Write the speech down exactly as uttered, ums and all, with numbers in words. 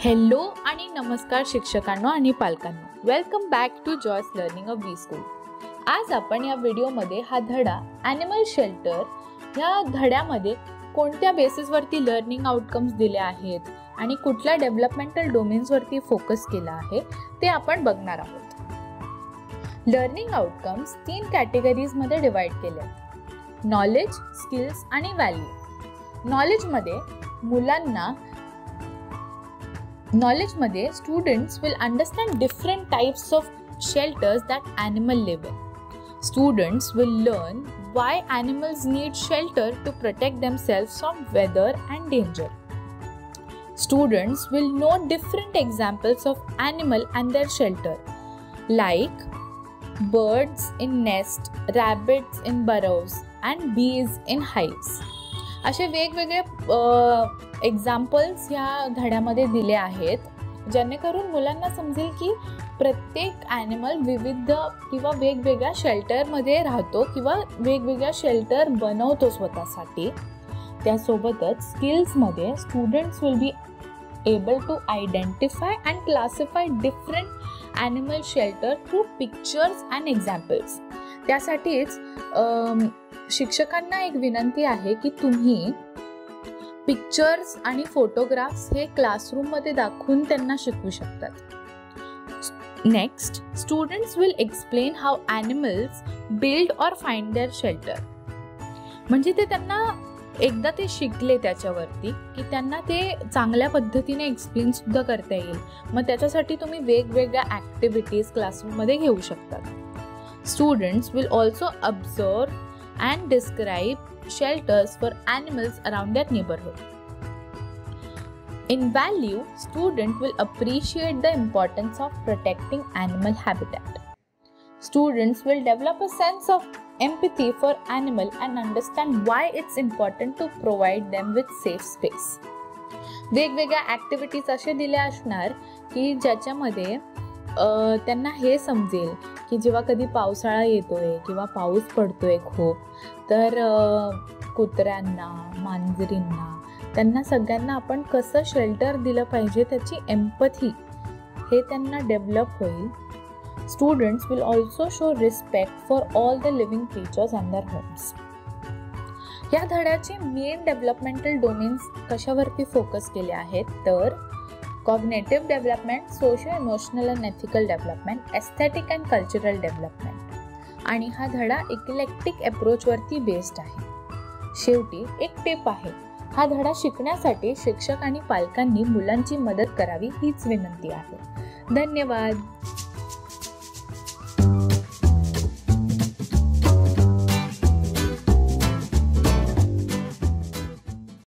Hello आणि नमस्कार शिक्षकांनो आणि पालकांनो, welcome back to joyous learning of B school. आज आपण या व्हिडिओमध्ये हा धडा ॲनिमल शेल्टर या धड्यामध्ये कोणत्या बेसिसवरती लर्निंग आउटकम्स दिले आहेत आणि कुठल्या डेव्हलपमेंटल डोमेन्सवरती फोकस केला आहे ते आपण बघणार आहोत. लर्निंग आउटकम्स तीन कॅटेगरीजमध्ये डिवाइड केले आहेत: नॉलेज, स्किल्स आणि व्हॅल्यू. नॉलेजमध्ये मुलांना Knowledge students will understand different types of shelters that animals live in. Students will learn why animals need shelter to protect themselves from weather and danger. Students will know different examples of animal and their shelter, like birds in nests, rabbits in burrows, and bees in hives. असे वेगवेगळे examples ह्या धड्यामध्ये दिले आहेत, जेणेकरून मुलांना समजेल की प्रत्येक ॲनिमल विविध किंवा वेगवेगळ्या शेल्टरमध्ये राहतो किंवा वेगवेगळ्या शेल्टर बनवतो स्वतःसाठी. त्यासोबतच स्किल्समध्ये students will be able to identify and classify different animal shelter through pictures and examples. त्यासाठीच शिक्षकांना एक विनंती आहे की तुम्ही पिक्चर्स आणि फोटोग्राफ्स हे क्लासरूममध्ये दाखवून त्यांना शिकवू शकतात. Next, students will explain how animals build or find their shelter. म्हणजे ते त्यांना एकदा ते शिकले त्याच्यावरती की त्यांना ते चांगल्या पद्धतीने एक्सप्लेन सुद्धा करता येईल. मग त्याच्यासाठी तुम्ही वेगवेगळ्या ॲक्टिव्हिटीज क्लासरूममध्ये घेऊ शकतात. Students will also observe and describe shelters for animals around their neighborhood. In value, student will appreciate the importance of protecting animal habitat. Students will develop a sense of empathy for animal and understand why it's important to provide them with safe space. वेगवेगळ्या activities असे दिल्या असणार की ज्याच्यामध्ये त्यांना हे समजेल की जेव्हा कधी पावसाळा येतोय किंवा पाऊस पडतोय खूप, तर कुत्र्यांना, मांजरींना, त्यांना सगळ्यांना आपण कसं शेल्टर दिलं पाहिजे त्याची एम्पथी हे त्यांना डेव्हलप होईल. Students will also show respect for all the living creatures and their homes. या धड्याचे मेन डेव्हलपमेंटल डोमेन्स कशावरती फोकस केले आहेत तर cognitive development, socio emotional and ethical development, aesthetic and cultural development. आणि हा धडा इक्लेक्टिक अप्रोचवरती बेस्ड आहे. शेवटी एक टिप आहे, हा धडा शिकण्यासाठी शिक्षक आणि पालकांनी मुलांची मदत करावी हीच विनंती आहे. धन्यवाद.